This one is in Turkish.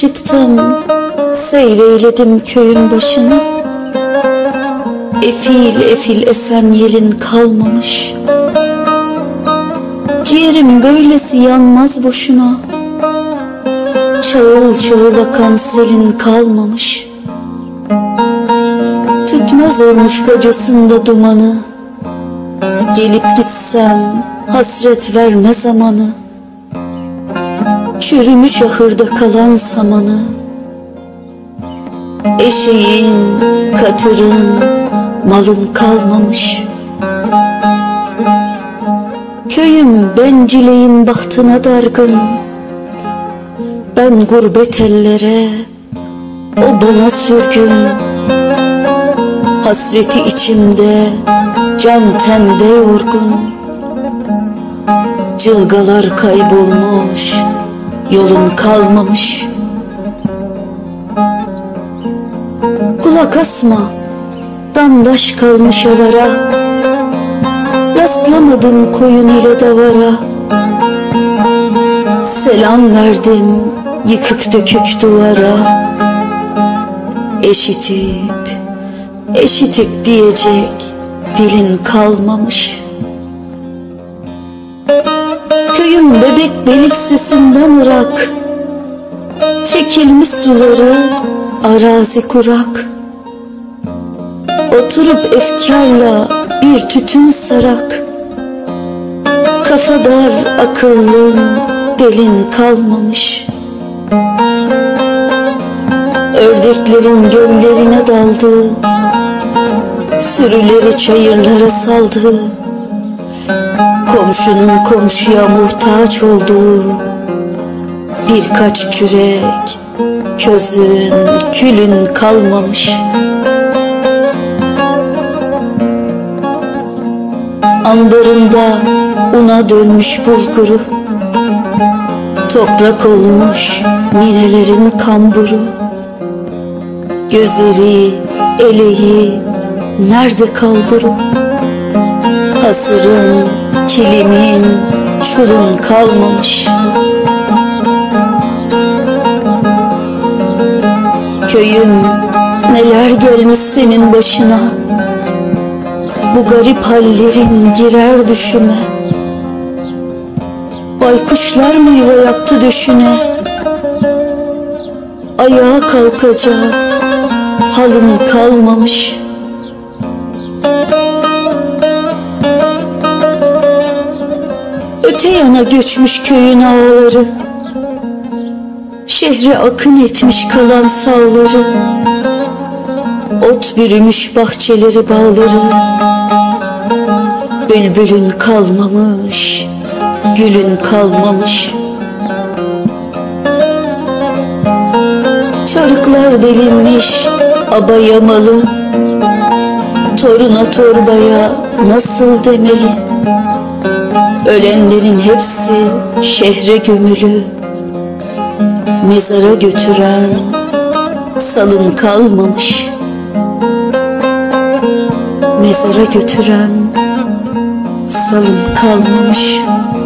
Çıktım, seyreyledim köyün başına. Efil efil esen yelin kalmamış. Ciğerim böylesi yanmaz boşuna. Çağıl çağıl akan selin kalmamış. Tütmez olmuş bacasında dumanı. Gelip gitsem hasret verme zamanı. Çürümüş ahırda kalan samanı. Eşeğin, katırın, malın kalmamış. Köyüm bencileyin bahtına dargın. Ben gurbet ellere, o bana sürgün. Hasreti içimde, can tende yorgun. Cılgalar kaybolmuş, yolun kalmamış. Kulak asma, damdaş kalmış avara. Rastlamadım koyun ile davara. Selam verdim yıkık dökük duvara. Eşitip diyecek dilin kalmamış. Köyüm bebek belik sesinden ırak. Çekilmiş suları arazi kurak. Oturup efkarla bir tütün sarak. Kafa dar akıllın delin kalmamış. Ördeklerin göllerine daldı. Sürüleri çayırlara saldı. Komşunun komşuya muhtaç olduğu birkaç kürek, közün, külün kalmamış. Ambarında una dönmüş bulguru. Toprak olmuş minelerin kamburu. Gözleri, eleği, nerede kalburu? Hasırın, kilimin, çulun kalmamış. Köyüm, neler gelmiş senin başına. Bu garip hallerin girer düşüme. Baykuşlar mı yuva yaptı döşüne? Ayağa kalkacak halın kalmamış. Öte yana göçmüş köyün ağaları. Şehre akın etmiş kalan sağları. Ot bürümüş bahçeleri bağları. Bülbülün kalmamış, gülün kalmamış. Çarıklar delinmiş aba yamalı. Toruna torbaya nasıl demeli? Ölenlerin hepsi şehre gömülü. Mezara götüren salın kalmamış. Mezara götüren salın kalmamış.